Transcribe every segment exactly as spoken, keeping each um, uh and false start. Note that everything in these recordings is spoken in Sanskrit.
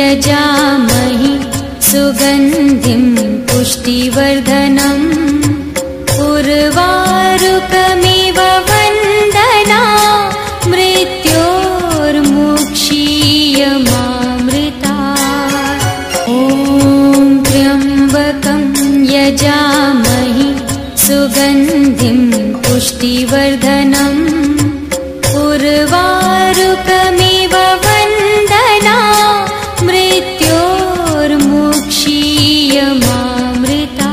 यजामहि सुगन्धिं पुष्टिवर्धनम् उर्वारुकमिव वन्दना मृत्योर्मुक्षीयमामृता। ॐ त्र्यम्बकं यजामहि सुगन्धिं पुष्टिवर्धनम् उर्वारुकमिव वन्दना मृत्योर्मुक्षीयमामृता।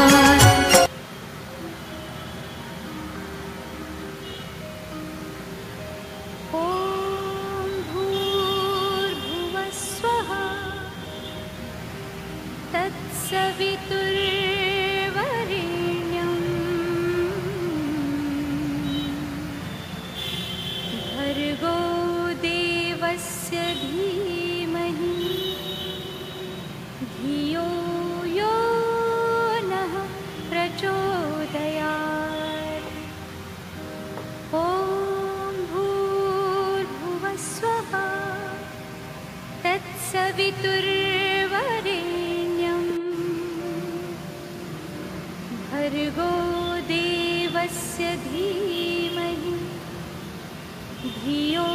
ॐ भूर्भुवः स्वः तत्सवितुर्वरेण्यम् भर्गो देवस्य धीमहि धियो यो नः प्रचोदयात्। ॐ भूर्भुवः स्वः तत्सवितुर्वरेण्यम् भर्गो देवस्य धीमहि धियो